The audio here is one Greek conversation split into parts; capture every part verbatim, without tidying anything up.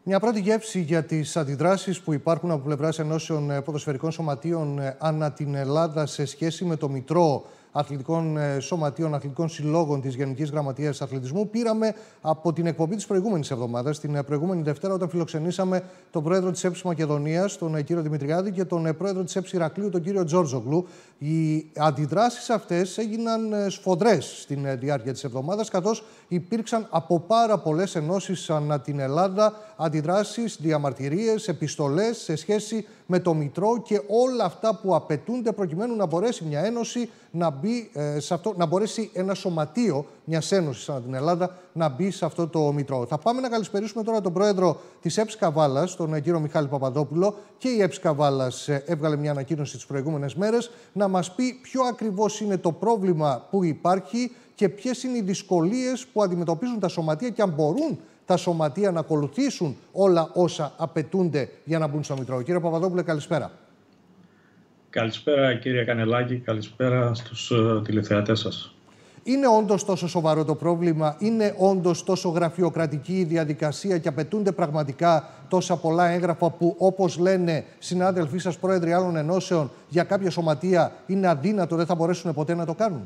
Μια πρώτη γεύση για τις αντιδράσεις που υπάρχουν από πλευράς ενώσεων ποδοσφαιρικών σωματείων ανά την Ελλάδα σε σχέση με το Μητρό Αθλητικών Σωματείων, Αθλητικών Συλλόγων της Γενικής Γραμματείας Αθλητισμού, πήραμε από την εκπομπή της προηγούμενης εβδομάδας, την προηγούμενη Δευτέρα, όταν φιλοξενήσαμε τον πρόεδρο της ΕΠΣ Μακεδονίας, τον κύριο Δημητριάδη, και τον πρόεδρο της ΕΠΣ Ηρακλείου, τον κύριο Τζόρτζογλου. Οι αντιδράσεις αυτές έγιναν σφοδρές στην διάρκεια της εβδομάδας, καθώς υπήρξαν από πάρα πολλές ενώσεις ανά την Ελλάδα αντιδράσεις, διαμαρτυρίες, επιστολές σε σχέση με το Μητρό και όλα αυτά που απαιτούνται προκειμένου να μπορέσει μια ένωση να μπει ε, σε αυτό, να μπορέσει ένα σωματείο μιας ένωσης ανά την Ελλάδα να μπει σε αυτό το Μητρό. Θα πάμε να καλησπερίσουμε τώρα τον πρόεδρο της ΕΠΣ Καβάλας, τον κύριο Μιχάλη Παπαδόπουλο. Και η ΕΠΣ Καβάλας έβγαλε μια ανακοίνωση τις προηγούμενες μέρες να μας πει ποιο ακριβώς είναι το πρόβλημα που υπάρχει και ποιες είναι οι δυσκολίες που αντιμετωπίζουν τα σωματεία και αν μπορούν τα σωματεία να ακολουθήσουν όλα όσα απαιτούνται για να μπουν στο Μητρό. Κύριε Παπαδόπουλε, καλησπέρα. Καλησπέρα κύριε Κανελάκη, καλησπέρα στους uh, τηλεθεατές σας. Είναι όντως τόσο σοβαρό το πρόβλημα, είναι όντως τόσο γραφειοκρατική η διαδικασία και απαιτούνται πραγματικά τόσα πολλά έγγραφα που, όπως λένε συνάδελφοί σας πρόεδροι άλλων ενώσεων, για κάποια σωματεία είναι αδύνατο, δεν θα μπορέσουν ποτέ να το κάνουν?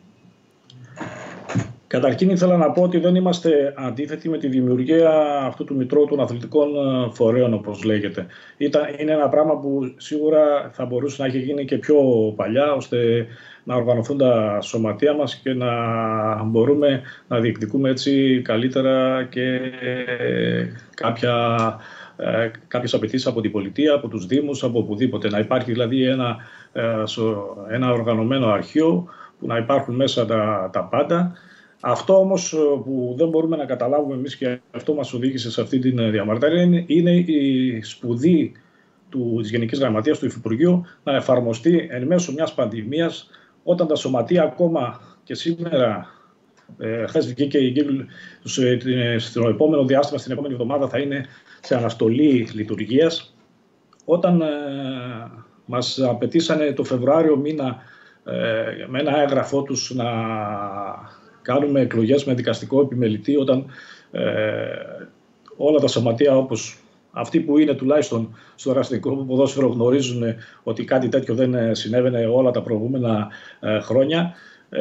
Καταρχήν ήθελα να πω ότι δεν είμαστε αντίθετοι με τη δημιουργία αυτού του Μητρώου των Αθλητικών Φορέων, όπως λέγεται. Ήταν, είναι ένα πράγμα που σίγουρα θα μπορούσε να έχει γίνει και πιο παλιά, ώστε να οργανωθούν τα σωματεία μας και να μπορούμε να διεκδικούμε έτσι καλύτερα και κάποια, ε, κάποιες απαιτήσεις από την πολιτεία, από τους δήμους, από οπουδήποτε. Να υπάρχει δηλαδή ένα, ένα οργανωμένο αρχείο που να υπάρχουν μέσα τα, τα πάντα. Αυτό όμως που δεν μπορούμε να καταλάβουμε εμείς και αυτό μας οδήγησε σε αυτή τη διαμαρτυρία είναι η σπουδή του, της Γενικής Γραμματείας του Υφυπουργείου να εφαρμοστεί εν μέσω μιας πανδημίας, όταν τα σωματεία ακόμα και σήμερα, ε, χθες βγήκε η κύκλη, στο επόμενο διάστημα, στην επόμενη εβδομάδα θα είναι σε αναστολή λειτουργίας, όταν ε, μας απαιτήσανε το Φεβρουάριο μήνα ε, με ένα έγγραφό τους να κάνουμε εκλογές με δικαστικό επιμελητή, όταν ε, όλα τα σωματεία, όπως αυτοί που είναι τουλάχιστον στο ερασιτεχνικό ποδόσφαιρο, γνωρίζουν ότι κάτι τέτοιο δεν συνέβαινε όλα τα προηγούμενα ε, χρόνια. Ε,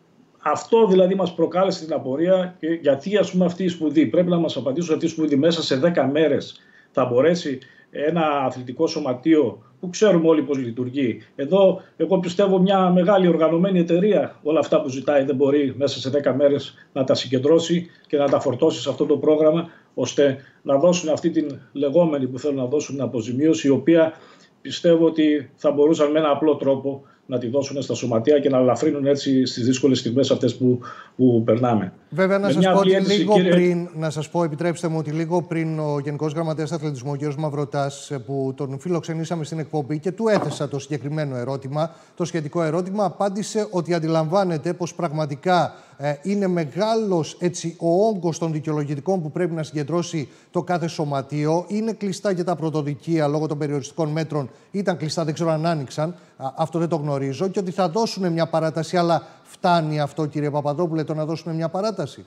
αυτό δηλαδή μας προκάλεσε την απορία, και γιατί ας πούμε αυτή η σπουδή, πρέπει να μας απαντήσουν αυτή η σπουδή μέσα σε δέκα μέρες θα μπορέσει ένα αθλητικό σωματείο που ξέρουμε όλοι πώς λειτουργεί. Εδώ, εγώ πιστεύω, μια μεγάλη οργανωμένη εταιρεία όλα αυτά που ζητάει δεν μπορεί μέσα σε δέκα μέρες να τα συγκεντρώσει και να τα φορτώσει σε αυτό το πρόγραμμα, ώστε να δώσουν αυτή την λεγόμενη που θέλουν να δώσουν την αποζημίωση, η οποία πιστεύω ότι θα μπορούσαν με ένα απλό τρόπο να τη δώσουν στα σωματεία και να ελαφρύνουν έτσι στις δύσκολες στιγμές αυτές που, που περνάμε. Βέβαια, να σας πω ότι λίγο κύριε... πριν, να σας πω, επιτρέψτε μου, ότι λίγο πριν ο Γενικός Γραμματέας Αθλητισμού, ο κ. Μαυροτάς, που τον φιλοξενήσαμε στην εκπομπή και του έθεσα το συγκεκριμένο ερώτημα, το σχετικό ερώτημα, απάντησε ότι αντιλαμβάνεται πως πραγματικά ε, είναι μεγάλος έτσι, ο όγκος των δικαιολογητικών που πρέπει να συγκεντρώσει το κάθε σωματείο. Είναι κλειστά και τα πρωτοδικεία λόγω των περιοριστικών μέτρων. Ήταν κλειστά, δεν ξέρω αν άνοιξαν. Α, αυτό δεν το γνωρίζω. Και ότι θα δώσουν μια παράταση. Αλλά φτάνει αυτό, κύριε Παπαδόπουλε, το να δώσουν μια παράταση?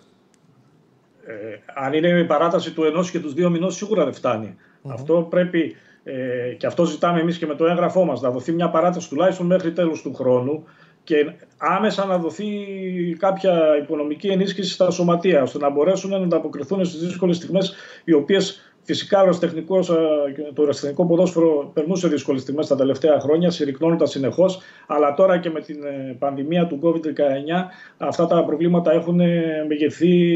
Ε, αν είναι η παράταση του ενός και τους δύο μηνών, σίγουρα δεν φτάνει. Mm-hmm. Αυτό πρέπει, ε, και αυτό ζητάμε εμείς και με το έγγραφό μας, να δοθεί μια παράταση τουλάχιστον μέχρι τέλος του χρόνου και άμεσα να δοθεί κάποια οικονομική ενίσχυση στα σωματεία, ώστε να μπορέσουν να ανταποκριθούν στις δύσκολες στιγμές, οι οποίες φυσικά το ερασιτεχνικό ποδόσφαιρο περνούσε δύσκολες στιγμές τα τελευταία χρόνια, συρρυκνώνοντας συνεχώς, αλλά τώρα και με την πανδημία του κόβιντ δεκαεννιά αυτά τα προβλήματα έχουν μεγεθεί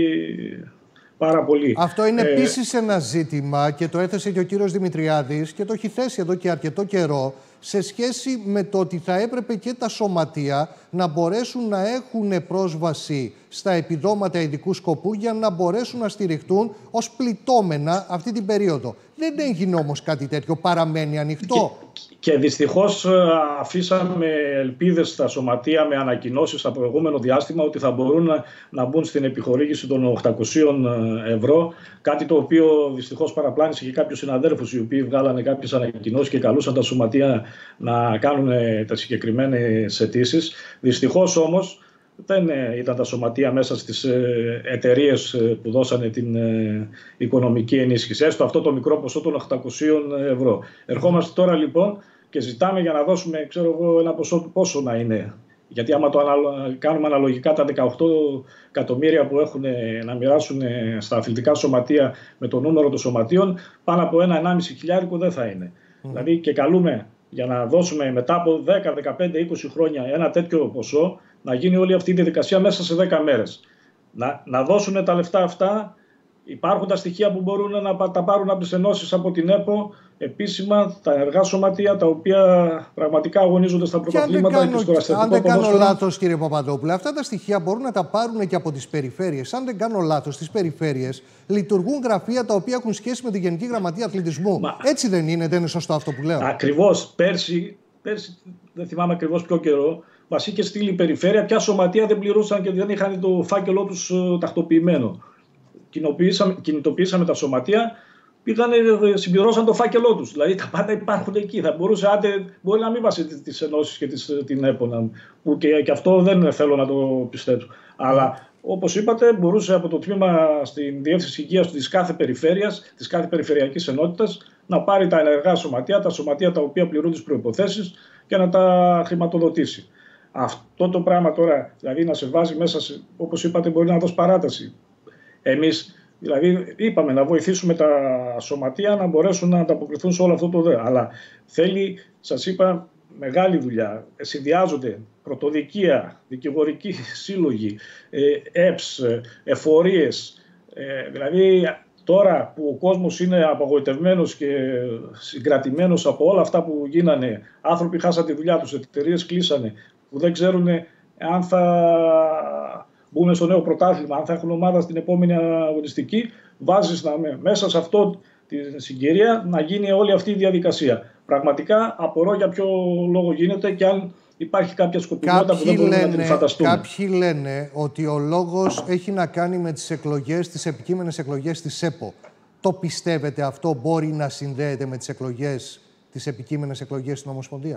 πάρα πολύ. Αυτό είναι ε... επίσης ένα ζήτημα και το έθεσε και ο κύριος Δημητριάδης και το έχει θέσει εδώ και αρκετό καιρό, σε σχέση με το ότι θα έπρεπε και τα σωματεία να μπορέσουν να έχουν πρόσβαση στα επιδόματα ειδικού σκοπού για να μπορέσουν να στηριχτούν ως πληττόμενα αυτή την περίοδο. Δεν έγινε όμως κάτι τέτοιο, παραμένει ανοιχτό. Και, και δυστυχώς αφήσαμε ελπίδες στα σωματεία με ανακοινώσεις στο προηγούμενο διάστημα ότι θα μπορούν να, να μπουν στην επιχορήγηση των οκτακοσίων ευρώ, κάτι το οποίο δυστυχώς παραπλάνησε και κάποιους συναδέλφους οι οποίοι βγάλανε κάποιες ανακοινώσεις και καλούσαν τα σωματεία να κάνουν τα συγκεκριμένες αιτήσεις. Δυστυχώς όμως δεν ήταν τα σωματεία μέσα στις εταιρείες που δώσανε την οικονομική ενίσχυση. Έστω αυτό το μικρό ποσό των οκτακόσια ευρώ. Ερχόμαστε τώρα λοιπόν και ζητάμε για να δώσουμε, ξέρω εγώ, ένα ποσό του πόσο να είναι. Γιατί άμα το κάνουμε αναλογικά τα δεκαοκτώ εκατομμύρια που έχουν να μοιράσουν στα αθλητικά σωματεία με το νούμερο των σωματείων, πάνω από ένα ενάμιση χιλιάρικο δεν θα είναι. Mm. Δηλαδή και καλούμε για να δώσουμε μετά από δέκα, δεκαπέντε, είκοσι χρόνια ένα τέτοιο ποσό, να γίνει όλη αυτή η διαδικασία μέσα σε δέκα μέρες. Να, να δώσουν τα λεφτά αυτά. Υπάρχουν τα στοιχεία που μπορούν να τα πάρουν από τις ενώσεις, από την ΕΠΟ, επίσημα, τα ενεργά σωματεία, τα οποία πραγματικά αγωνίζονται στα πρωταθλήματα και στο ερασιτεχνικό Αν δεν κάνω ποδόσφαιρο. λάθος, κύριε Παπαδόπουλε, αυτά τα στοιχεία μπορούν να τα πάρουν και από τις περιφέρειες. Αν δεν κάνω λάθος, στις περιφέρειες λειτουργούν γραφεία τα οποία έχουν σχέση με τη Γενική Γραμματεία Αθλητισμού. Μα... Έτσι δεν είναι, δεν είναι σωστό αυτό που λέω? Ακριβώς. Πέρσι, πέρσι δεν θυμάμαι ακριβώς ποιο καιρό, μας είχε στείλει η περιφέρεια ποια σωματεία δεν πληρούσαν και δεν είχαν το φάκελό τους τακτοποιημένο. Κινητοποιήσαμε τα σωματεία, πήγαν, συμπληρώσαν το φάκελό τους. Δηλαδή τα πάντα υπάρχουν εκεί. Θα μπορούσε, άντε, μπορεί να μην βάσει τις ενώσεις και τις, την ΕΠΟ, που και, και αυτό δεν θέλω να το πιστέψω. Mm. Αλλά όπως είπατε, μπορούσε από το τμήμα στην Διεύθυνση Υγείας της κάθε περιφέρειας, της κάθε περιφερειακής ενότητας, να πάρει τα ενεργά σωματεία, τα σωματεία τα οποία πληρούν τις προϋποθέσεις και να τα χρηματοδοτήσει. Αυτό το πράγμα τώρα, δηλαδή να σε βάζει μέσα, σε, όπως είπατε, μπορεί να δώσει παράταση. Εμείς δηλαδή είπαμε να βοηθήσουμε τα σωματεία να μπορέσουν να ανταποκριθούν σε όλο αυτό το δε. Αλλά θέλει, σας είπα, μεγάλη δουλειά. Συνδυάζονται πρωτοδικεία, δικηγορικοί σύλλογοι, ΕΠΣ, εφορίες. Ε, δηλαδή τώρα που ο κόσμος είναι απογοητευμένος και συγκρατημένος από όλα αυτά που γίνανε, άνθρωποι χάσαν τη δουλειά τους, εταιρείες κλείσανε, που δεν ξέρουν αν θα μπούμε στο νέο πρωτάθλημα, αν θα έχουν ομάδα στην επόμενη αγωνιστική, βάζεις να, μέσα σε αυτό τη συγκυρία να γίνει όλη αυτή η διαδικασία. Πραγματικά απορώ για ποιο λόγο γίνεται και αν υπάρχει κάποια σκοπιμότητα που δεν μπορούμε λένε, να την φανταστούμε. Κάποιοι λένε ότι ο λόγος έχει να κάνει με τις εκλογές, τις επικείμενες εκλογές της ΕΠΟ. Το πιστεύετε αυτό μπορεί να συνδέεται με τις εκλογές, τις επικείμενες εκλογές στην Ομοσπονδία?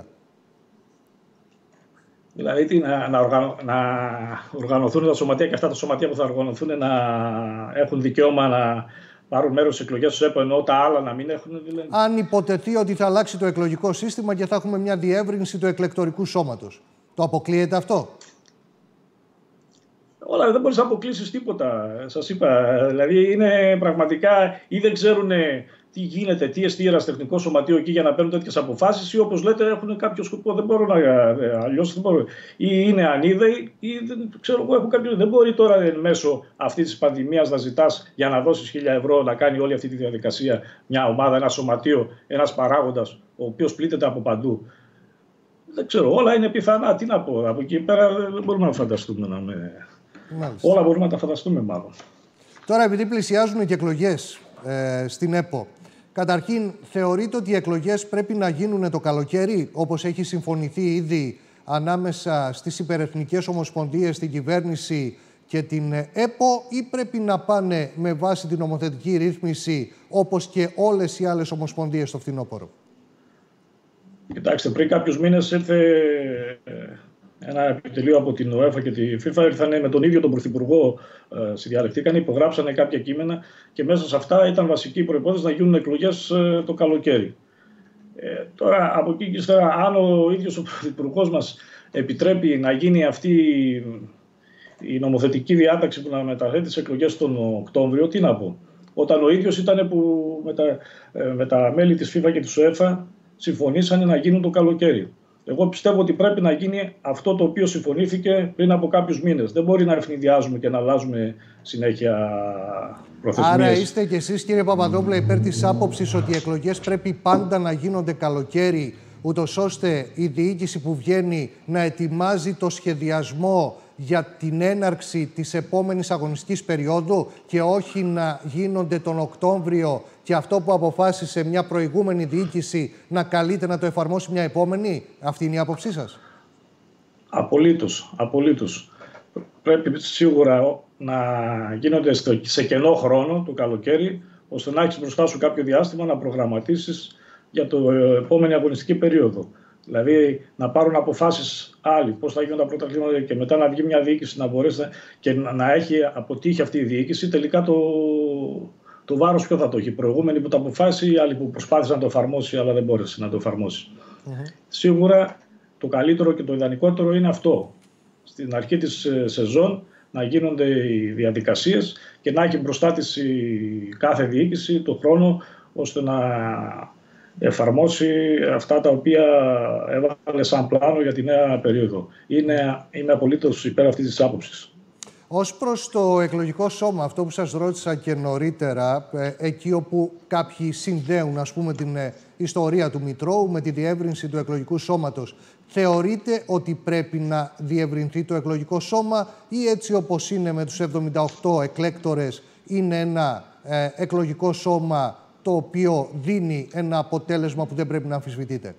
Δηλαδή τι, να, να, οργανω, να οργανωθούν τα σωματεία και αυτά τα σωματεία που θα οργανωθούν να έχουν δικαίωμα να πάρουν μέρος στις εκλογές του ΕΠΟ, ενώ τα άλλα να μην έχουν. Δηλαδή. Αν υποτεθεί ότι θα αλλάξει το εκλογικό σύστημα και θα έχουμε μια διεύρυνση του εκλεκτορικού σώματος, το αποκλείεται αυτό? Όλα, δεν μπορείς να αποκλείσεις τίποτα, σας είπα. Δηλαδή είναι πραγματικά ή δεν ξέρουν τι γίνεται, τι εστί ερασιτεχνικό σωματείο εκεί για να παίρνουν τέτοιες αποφάσεις, ή όπως λέτε έχουν κάποιο σκοπό, δεν μπορούν να. Αλλιώς δεν μπορούν. Ή είναι ανίδεοι, ή δεν ξέρω εγώ, έχουν κάποιο. Δεν μπορεί τώρα εν μέσω αυτής της πανδημίας να ζητάς για να δώσεις χίλια ευρώ να κάνει όλη αυτή τη διαδικασία μια ομάδα, ένα σωματείο, ένας παράγοντας, ο οποίος πλήττεται από παντού. Δεν ξέρω, όλα είναι πιθανά. Τι να πω, από εκεί πέρα δεν μπορούμε να φανταστούμε. Να με... Όλα μπορούμε να τα φανταστούμε μάλλον. Τώρα, επειδή πλησιάζουν και εκλογές ε, στην ΕΠΟ, καταρχήν θεωρείτε ότι οι εκλογές πρέπει να γίνουν το καλοκαίρι, όπως έχει συμφωνηθεί ήδη ανάμεσα στις υπερεθνικές ομοσπονδίες, την κυβέρνηση και την ΕΠΟ, ή πρέπει να πάνε με βάση την νομοθετική ρύθμιση όπως και όλες οι άλλες ομοσπονδίες στο φθινόπωρο? Κοιτάξτε, πριν κάποιους μήνες ήρθε ένα επιτελείο από την UEFA και τη FIFA, ήρθαν με τον ίδιο τον Πρωθυπουργό, ε, συνδιαλεχτήκαν, υπογράψανε κάποια κείμενα και μέσα σε αυτά ήταν βασική προϋπόθεση να γίνουν εκλογές ε, το καλοκαίρι. Ε, τώρα, από εκεί και ύστερα, αν ο ίδιος ο Πρωθυπουργός μας επιτρέπει να γίνει αυτή η νομοθετική διάταξη που να μεταθέτει τις εκλογές τον Οκτώβριο, τι να πω. Όταν ο ίδιος ήταν που με τα, ε, με τα μέλη της FIFA και της UEFA συμφωνήσανε να γίνουν το καλοκαίρι. Εγώ πιστεύω ότι πρέπει να γίνει αυτό το οποίο συμφωνήθηκε πριν από κάποιους μήνες. Δεν μπορεί να ευνηδιάζουμε και να αλλάζουμε συνέχεια προθεσμίες. Άρα είστε κι εσείς, κύριε Παπαδόπουλε, υπέρ της άποψης ότι οι εκλογές πρέπει πάντα να γίνονται καλοκαίρι, ούτως ώστε η διοίκηση που βγαίνει να ετοιμάζει το σχεδιασμό για την έναρξη της επόμενης αγωνιστικής περίοδου και όχι να γίνονται τον Οκτώβριο και αυτό που αποφάσισε μια προηγούμενη διοίκηση να καλείται να το εφαρμόσει μια επόμενη? Αυτή είναι η άποψή σας? Απολύτως, απολύτως. Πρέπει σίγουρα να γίνονται σε κενό χρόνο το καλοκαίρι, ώστε να έχεις μπροστά σου κάποιο διάστημα να προγραμματίσεις για το επόμενη αγωνιστική περίοδο. Δηλαδή να πάρουν αποφάσεις άλλοι, πώς θα γίνουν τα πρωταθλήματα και μετά να βγει μια διοίκηση να μπορέσει και να έχει αποτύχει αυτή η διοίκηση. Τελικά το, το βάρος ποιο θα το έχει, οι προηγούμενοι που το αποφάσισε ή οι άλλοι που προσπάθησαν να το εφαρμόσει αλλά δεν μπόρεσε να το εφαρμόσει. Mm-hmm. Σίγουρα το καλύτερο και το ιδανικότερο είναι αυτό. Στην αρχή της σεζόν να γίνονται οι διαδικασίες και να έχει μπροστά της η κάθε διοίκηση το χρόνο ώστε να εφαρμόσει αυτά τα οποία έβαλε σαν πλάνο για τη νέα περίοδο. Είναι, είμαι απολύτως υπέρ αυτής της άποψης. Ως προς το εκλογικό σώμα, αυτό που σας ρώτησα και νωρίτερα, εκεί όπου κάποιοι συνδέουν, ας πούμε, την ιστορία του Μητρώου με τη διεύρυνση του εκλογικού σώματος, θεωρείτε ότι πρέπει να διευρυνθεί το εκλογικό σώμα ή έτσι όπως είναι με τους εβδομήντα οκτώ εκλέκτορες είναι ένα ε, εκλογικό σώμα το οποίο δίνει ένα αποτέλεσμα που δεν πρέπει να αμφισβητείτε?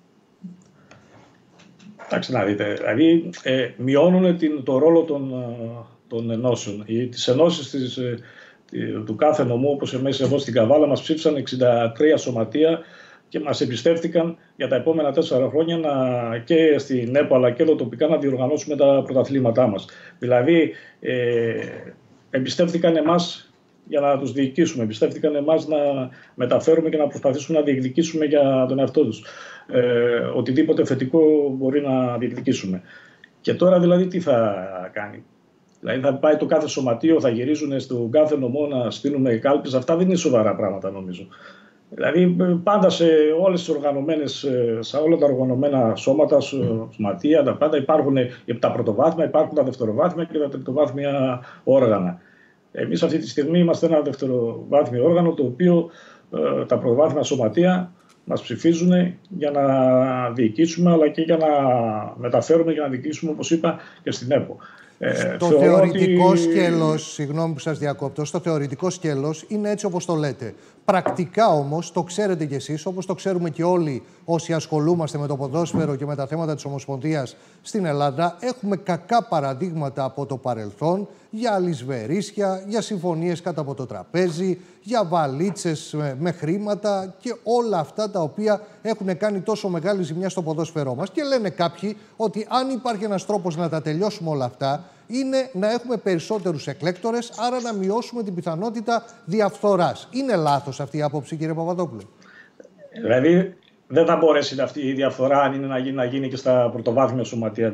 Εντάξει, να δείτε. Δηλαδή, ε, μειώνουν την, το ρόλο των, των ενώσεων. Τις ενώσεις της, ε, του κάθε νομού, όπως εμείς εδώ στην Καβάλα, μας ψήφισαν εξήντα τρία σωματεία και μας εμπιστεύτηκαν για τα επόμενα τέσσερα χρόνια να, και στην ΕΠΟ αλλά και εδώ τοπικά να διοργανώσουμε τα πρωταθλήματά μας. Δηλαδή, ε, εμπιστεύτηκαν εμάς για να τους διοικήσουμε, εμπιστεύτηκαν εμάς να μεταφέρουμε και να προσπαθήσουμε να διεκδικήσουμε για τον εαυτό τους. Ε, οτιδήποτε θετικό μπορεί να διεκδικήσουμε. Και τώρα δηλαδή τι θα κάνει? Δηλαδή θα πάει το κάθε σωματείο, θα γυρίζουν στον κάθε νομό να στείλουμε κάλπες. Αυτά δεν είναι σοβαρά πράγματα νομίζω. Δηλαδή πάντα σε όλες τις οργανωμένες, σε όλα τα οργανωμένα σώματα, σωματεία, τα πάντα υπάρχουν τα πρωτοβάθμια, υπάρχουν τα δευτεροβάθμια και τα τριτοβάθμια όργανα. Εμείς αυτή τη στιγμή είμαστε ένα δευτεροβάθμιο όργανο το οποίο ε, τα πρωτοβάθμια σωματεία μας ψηφίζουν για να διοικήσουμε αλλά και για να μεταφέρουμε και να διοικήσουμε, όπως είπα, και στην ΕΠΟ. Στο ε, θεωρητικό ότι... σκέλος, συγγνώμη που σας διακόπτω, στο θεωρητικό σκέλος είναι έτσι όπως το λέτε. Πρακτικά όμως, το ξέρετε κι εσείς, όπως το ξέρουμε και όλοι όσοι ασχολούμαστε με το ποδόσφαιρο και με τα θέματα της Ομοσπονδίας στην Ελλάδα, έχουμε κακά παραδείγματα από το παρελθόν για αλυσβερίσια, για συμφωνίες κάτω από το τραπέζι, για βαλίτσες με χρήματα και όλα αυτά τα οποία έχουν κάνει τόσο μεγάλη ζημιά στο ποδόσφαιρό μας. Και λένε κάποιοι ότι αν υπάρχει ένας τρόπος να τα τελειώσουμε όλα αυτά, είναι να έχουμε περισσότερους εκλέκτορες, άρα να μειώσουμε την πιθανότητα διαφθοράς. Είναι λάθος αυτή η άποψη, κύριε Παπαδόπουλε? Δηλαδή, δεν θα μπορέσει αυτή η διαφθορά αν είναι να γίνει, να γίνει και στα πρωτοβάθμια σωματεία.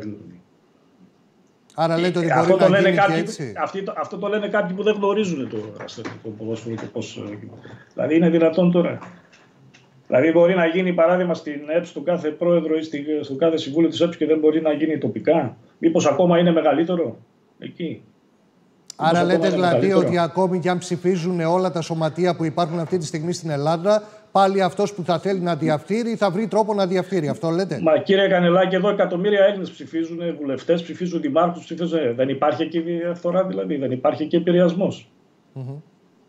Άρα λέτε ότι μπορεί αυτό να γίνει κάποιοι, και έτσι. Αυτή, αυτό το λένε κάποιοι που δεν γνωρίζουν το αστυνομικό ποδόσφαιρο και πώς. Δηλαδή, είναι δυνατόν τώρα? Δηλαδή, μπορεί να γίνει παράδειγμα στην ΕΠ, στον κάθε πρόεδρο ή στον κάθε συμβούλιο της ΕΠ και δεν μπορεί να γίνει τοπικά? Μήπως ακόμα είναι μεγαλύτερο εκεί? Άρα λέτε δηλαδή ότι ακόμη και αν ψηφίζουν όλα τα σωματεία που υπάρχουν αυτή τη στιγμή στην Ελλάδα, πάλι αυτός που θα θέλει να διαφθείρει θα βρει τρόπο να διαφθείρει. Αυτό λέτε? Μα κύριε Κανελάκη, εδώ εκατομμύρια Έλληνες ψηφίζουν, βουλευτές ψηφίζουν, δημάρχους ψηφίζουν. Δεν υπάρχει εκεί διαφθορά δηλαδή? Δεν υπάρχει εκεί επηρεασμός? Mm-hmm.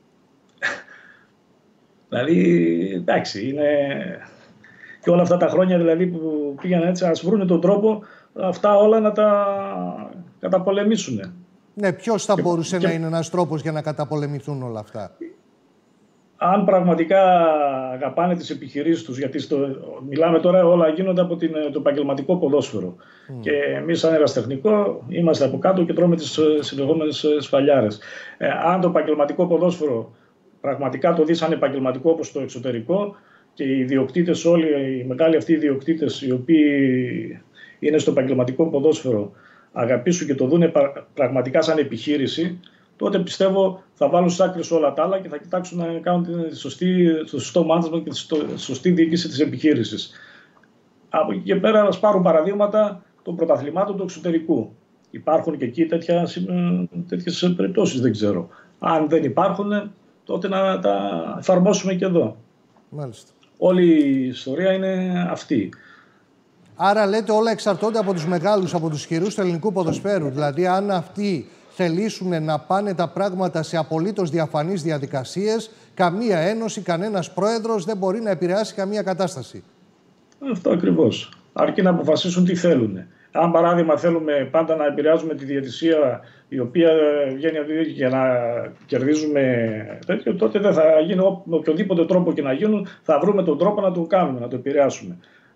Δηλαδή, εντάξει, είναι... Και όλα αυτά τα χρόνια δηλαδή που πήγαν έτσι, ας βρουν τον τρόπο αυτά όλα να τα καταπολεμήσουν. Ναι, ποιος θα και, μπορούσε και... να είναι ένας τρόπος για να καταπολεμηθούν όλα αυτά? Αν πραγματικά αγαπάνε τις επιχειρήσεις τους, γιατί στο, μιλάμε τώρα όλα γίνονται από την, το επαγγελματικό ποδόσφαιρο. Mm. Και εμείς σαν ερασιτεχνικό είμαστε από κάτω και τρώμε τις συνεχόμενες σφαλιάρες. Ε, αν το επαγγελματικό ποδόσφαιρο πραγματικά το δει σαν επαγγελματικό όπως το εξωτερικό και οι ιδιοκτήτες όλοι, οι μεγάλοι αυτοί ιδιοκτήτες οι οποίοι είναι στο επαγγελματικό ποδόσφαιρο αγαπήσουν και το δουν πραγματικά σαν επιχείρηση, τότε πιστεύω θα βάλουν στις άκρες όλα τα άλλα και θα κοιτάξουν να κάνουν τη σωστή, το σωστό management και τη σωστή διοίκηση της επιχείρησης. Από εκεί και πέρα να πάρουν παραδείγματα των πρωταθλημάτων του εξωτερικού. Υπάρχουν και εκεί τέτοιες περιπτώσεις, δεν ξέρω. Αν δεν υπάρχουν, τότε να τα εφαρμόσουμε και εδώ. Μάλιστα. Όλη η ιστορία είναι αυτή. Άρα λέτε όλα εξαρτώνται από τους μεγάλους, από τους ισχυρούς του ελληνικού ποδοσφαίρου. Δηλαδή αν αυτοί θελήσουν να πάνε τα πράγματα σε απολύτως διαφανείς διαδικασίες, καμία ένωση, κανένας πρόεδρος δεν μπορεί να επηρεάσει καμία κατάσταση. Αυτό ακριβώς. Αρκεί να αποφασίσουν τι θέλουν. Αν παράδειγμα θέλουμε πάντα να επηρεάζουμε τη διαιτησία η οποία βγαίνει από τη δίκη για να κερδίζουμε τέτοιο, τότε δεν θα γίνει με οποιοδήποτε τρόπο και να γίνουν, θα βρούμε τον τρόπο να το κάνουμε, να το επηρεάσουμε.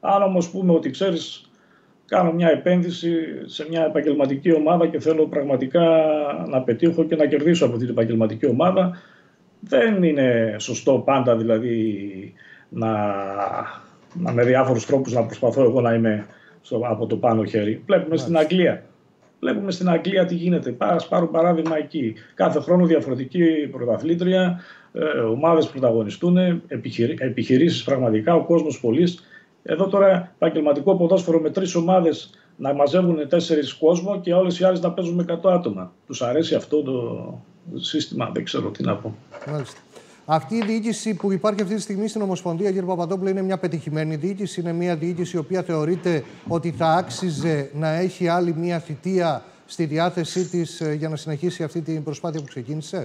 Αν όμως πούμε ότι ξέρεις, κάνω μια επένδυση σε μια επαγγελματική ομάδα και θέλω πραγματικά να πετύχω και να κερδίσω από την επαγγελματική ομάδα, δεν είναι σωστό πάντα δηλαδή να, να με διάφορους τρόπους να προσπαθώ εγώ να είμαι στο, από το πάνω χέρι. Βλέπουμε στην Αγγλία. Βλέπουμε στην Αγγλία τι γίνεται. Ας πάρω παράδειγμα εκεί. Κάθε χρόνο διαφορετική πρωταθλήτρια, ε, ομάδες πρωταγωνιστούν, επιχειρη, επιχειρήσεις πραγματικά, ο κόσμος πολύς. Εδώ τώρα επαγγελματικό ποδόσφαιρο με τρεις ομάδες να μαζεύουν τέσσερις κόσμο και όλες οι άλλες να παίζουν με εκατό άτομα. Τους αρέσει αυτό το σύστημα, δεν ξέρω τι να πω. Μάλιστα. Αυτή η διοίκηση που υπάρχει αυτή τη στιγμή στην Ομοσπονδία, κύριε Παπαδόπουλο, είναι μια πετυχημένη διοίκηση. Είναι μια διοίκηση η οποία θεωρείται ότι θα άξιζε να έχει άλλη μια θητεία στη διάθεσή της για να συνεχίσει αυτή την προσπάθεια που ξεκίνησε.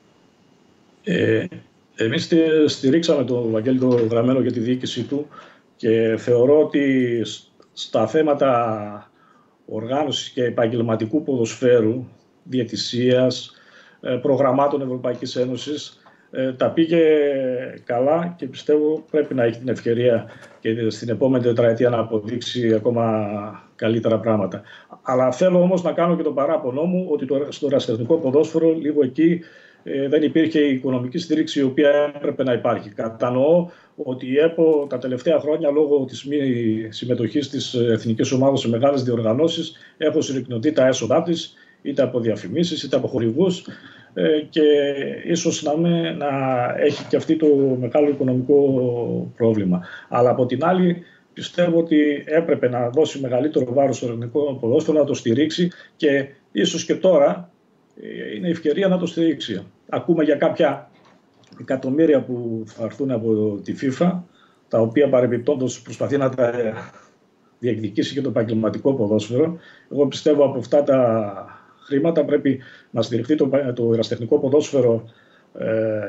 Ε, εμείς στηρίξαμε τον Βαγγέλη τον Γραμμένο για τη διοίκησή του και θεωρώ ότι στα θέματα οργάνωσης και επαγγελματικού ποδοσφαίρου, διαιτησίας, προγραμμάτων Ευρωπαϊκής Ένωσης, τα πήγε καλά και πιστεύω πρέπει να έχει την ευκαιρία και στην επόμενη τετραετία να αποδείξει ακόμα καλύτερα πράγματα. Αλλά θέλω όμως να κάνω και το παράπονο μου ότι το, στο ερασιτεχνικό ποδόσφαιρο λίγο εκεί ε, δεν υπήρχε η οικονομική στήριξη η οποία έπρεπε να υπάρχει. Κατανοώ ότι η ΕΠΟ τα τελευταία χρόνια λόγω της μη συμμετοχής της εθνικής ομάδας σε μεγάλες διοργανώσεις έχουν συρρυκνωθεί τα έσοδά της είτε από διαφημίσεις είτε από χορηγούς και ίσως να, με, να έχει και αυτή το μεγάλο οικονομικό πρόβλημα. Αλλά από την άλλη πιστεύω ότι έπρεπε να δώσει μεγαλύτερο βάρος στο ελληνικό ποδόσφαιρο, να το στηρίξει και ίσως και τώρα είναι ευκαιρία να το στηρίξει. Ακούμε για κάποια εκατομμύρια που θα έρθουν από τη FIFA, τα οποία παρεμπιπτόντως προσπαθεί να τα διεκδικήσει και το επαγγελματικό ποδόσφαιρο. Εγώ πιστεύω από αυτά τα χρήματα πρέπει να στηριχθεί το, το ερασιτεχνικό ποδόσφαιρο ε,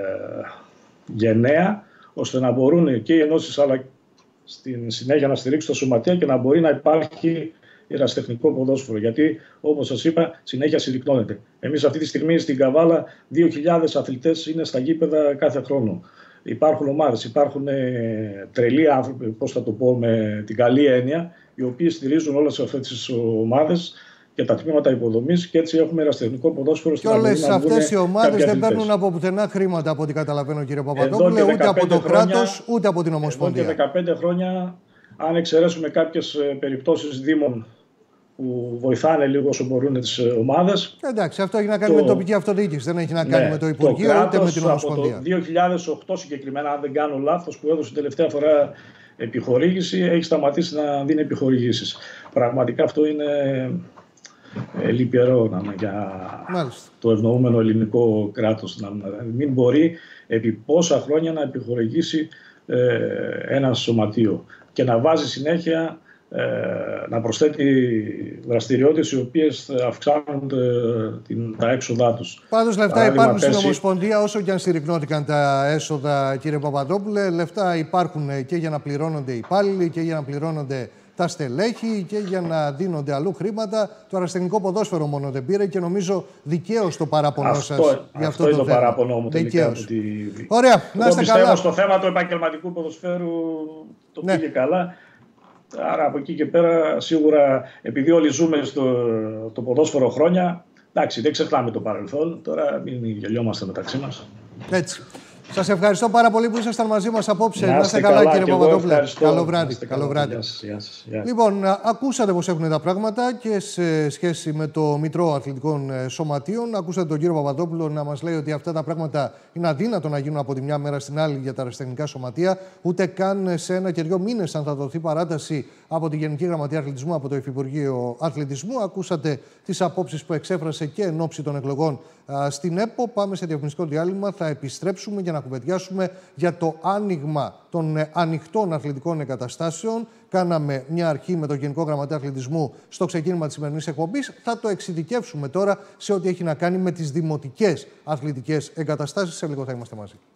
γενναία, ώστε να μπορούν και οι ενώσεις αλλά στην συνέχεια να στηρίξουν τα σωματεία και να μπορεί να υπάρχει ερασιτεχνικό ποδόσφαιρο. Γιατί, όπως σας είπα, συνέχεια συρρυκνώνεται. Εμείς αυτή τη στιγμή στην Καβάλα δύο χιλιάδες αθλητές είναι στα γήπεδα κάθε χρόνο. Υπάρχουν ομάδες, υπάρχουν ε, τρελοί άνθρωποι, πώς θα το πω με την καλή έννοια, οι οποίοι στηρίζουν όλες αυτές τις ομάδες και τα τμήματα υποδομής και έτσι έχουμε ερασιτεχνικό ποδόσφαιρο στην Ελλάδα. Και όλες αυτές οι ομάδες δεν παίρνουν από πουθενά χρήματα, από ό,τι καταλαβαίνω, κύριε Παπαδόπουλε, ούτε από το κράτος, ούτε από την Ομοσπονδία. Εδώ και δεκαπέντε χρόνια, αν εξαιρέσουμε κάποιες περιπτώσεις δήμων που βοηθάνε λίγο όσο μπορούν τις ομάδες. Εντάξει, αυτό έχει να κάνει το... με την τοπική αυτοδιοίκηση. Δεν έχει να κάνει ναι, με το Υπουργείο το ούτε με την Ομοσπονδία. Από το δύο χιλιάδες οκτώ συγκεκριμένα, αν δεν κάνω λάθος, που έδωσε τελευταία φορά επιχορήγηση, έχει σταματήσει να δίνει επιχορηγήσεις. Πραγματικά αυτό είναι ε, λυπηρό να, για Μάλιστα. το ευνοούμενο ελληνικό κράτος. Να, να μην μπορεί επί πόσα χρόνια να επιχορηγήσει ε, ένα σωματείο και να βάζει συνέχεια να προσθέτει δραστηριότητες οι οποίες αυξάνουν την, τα έξοδά τους. Πάντως λεφτά Παράδειγμα, υπάρχουν πέρσι... στην Ομοσπονδία, όσο και αν συρρυκνώθηκαν τα έσοδα, κύριε Παπαδόπουλε, λεφτά υπάρχουν και για να πληρώνονται οι υπάλληλοι και για να πληρώνονται τα στελέχη και για να δίνονται αλλού χρήματα. Το ερασιτεχνικό ποδόσφαιρο μόνο δεν πήρε και νομίζω δικαίως το παράπονο σας αυτό, για αυτό, αυτό το είναι θέμα. το παράπονο μου τελικά. Ότι... Ωραία, να είστε καλά. Πιστεύω στο θέμα του επαγγελματικού ποδοσφαίρου το ναι. πήγε καλά. Άρα από εκεί και πέρα σίγουρα επειδή όλοι ζούμε στο το ποδόσφαιρο χρόνια, εντάξει δεν ξεχνάμε το παρελθόν, τώρα μην γελιόμαστε μεταξύ μας. Έτσι. Σας ευχαριστώ πάρα πολύ που ήσασταν μαζί μας απόψε. Να είστε καλά, καλά κύριε Παπαδόπουλε. Καλό βράδυ. Καλό βράδυ. Yes, yes, yes. Λοιπόν, ακούσατε πώς έχουν τα πράγματα και σε σχέση με το Μητρό Αθλητικών Σωματείων. Ακούσατε τον κύριο Παπαδόπουλο να μας λέει ότι αυτά τα πράγματα είναι αδύνατο να γίνουν από τη μια μέρα στην άλλη για τα ερασιτεχνικά σωματεία. Ούτε καν σε ένα και δύο μήνες, αν θα δοθεί παράταση από τη Γενική Γραμματεία Αθλητισμού, από το Υφυπουργείο Αθλητισμού. Ακούσατε τις απόψεις που εξέφρασε και εν ώψη των εκλογών α, στην ΕΠΟ. Πάμε σε διαφημιστικό διάλειμμα. Θα επιστρέψουμε για να κουβεντιάσουμε για το άνοιγμα των ανοιχτών αθλητικών εγκαταστάσεων. Κάναμε μια αρχή με τον Γενικό Γραμματέα Αθλητισμού στο ξεκίνημα της σημερινής εκπομπής. Θα το εξειδικεύσουμε τώρα σε ό,τι έχει να κάνει με τις δημοτικές αθλητικές εγκαταστάσεις. Σε λίγο θα είμαστε μαζί.